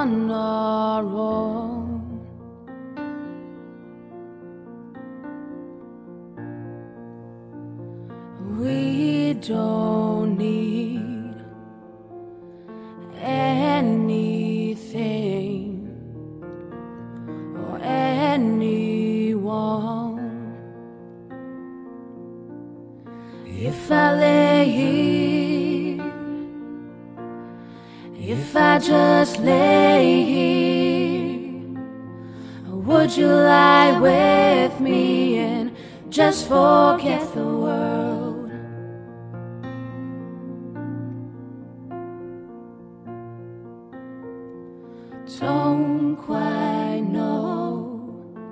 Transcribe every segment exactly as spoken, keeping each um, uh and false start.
on our own. We don't need anything or anyone. If I lay here, if I just lay here, would you lie with me and just forget the world? Don't quite know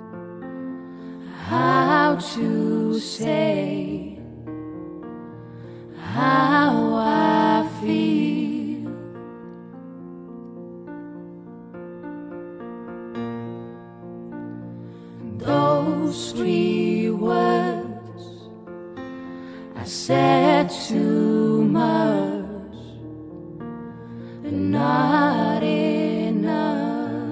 how to say how I feel. Those three words I said too much, but not enough.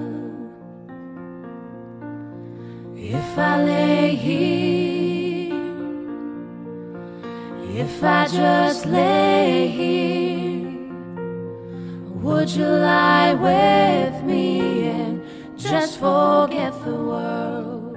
If I lay here, if I just lay here, would you lie with me and just forget the world?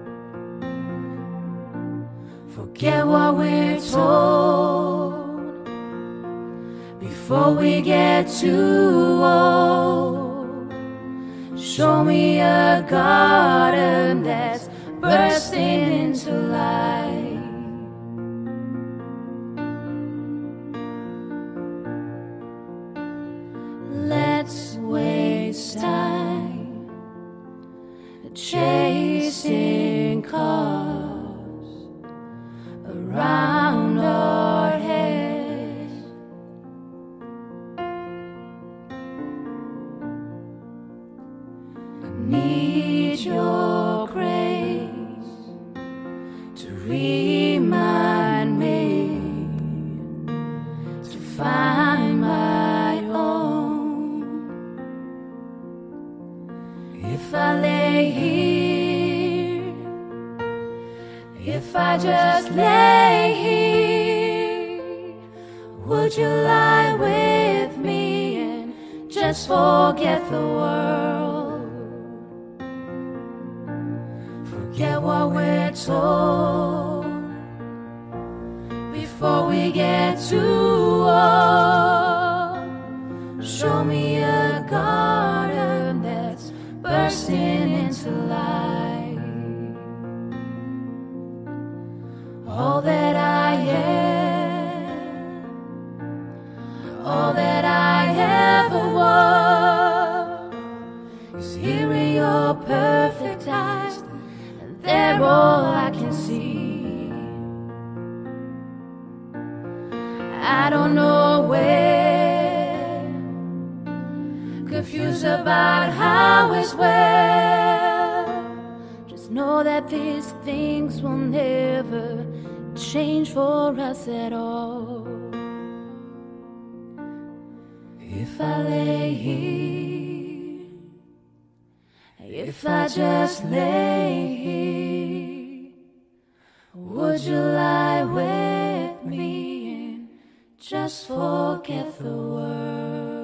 Forget what we're told before we get too old. Show me a garden that's bursting into life. Let's waste time chasing cars around our heads. I need your grace to remind me to find my own. If I lay here, if I just lay here, would you lie with me and just forget the world? Forget what we're told before we get too old. Show me a garden that's bursting into life. All that I am, all that I ever was, is here in your perfect eyes, and they're all I can see. I don't know where, confused about how as well. Just know that these things will never change for us at all. If I lay here, if I just lay here, would you lie with me and just forget the world?